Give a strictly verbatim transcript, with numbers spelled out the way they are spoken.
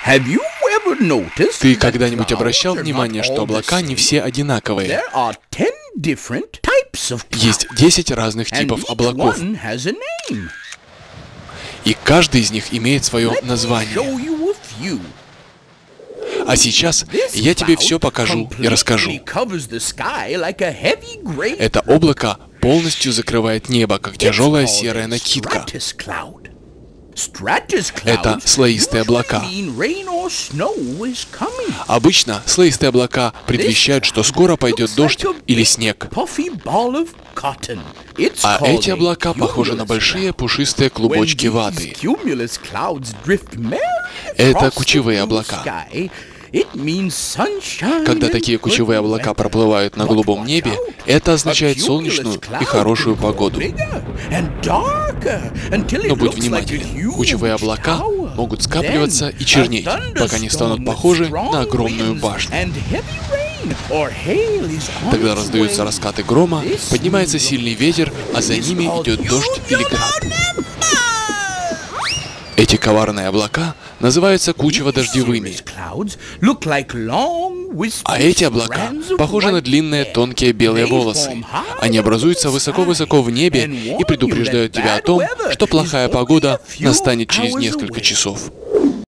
Ты когда-нибудь обращал внимание, что облака не все одинаковые? Есть десять разных типов облаков, и каждый из них имеет свое название. А сейчас я тебе все покажу и расскажу. Это облако полностью закрывает небо, как тяжелая серая накидка. Это слоистые облака. Обычно слоистые облака предвещают, что скоро пойдет дождь или снег. А эти облака похожи на большие пушистые клубочки ваты. Это кучевые облака. Когда такие кучевые облака проплывают на голубом небе, это означает солнечную и хорошую погоду. Но будь внимателен, кучевые облака могут скапливаться и чернеть, пока не станут похожи на огромную башню. Тогда раздаются раскаты грома, поднимается сильный ветер, а за ними идет дождь или град. Эти коварные облака называются кучево-дождевыми. А эти облака похожи на длинные тонкие белые волосы. Они образуются высоко-высоко в небе и предупреждают тебя о том, что плохая погода настанет через несколько часов.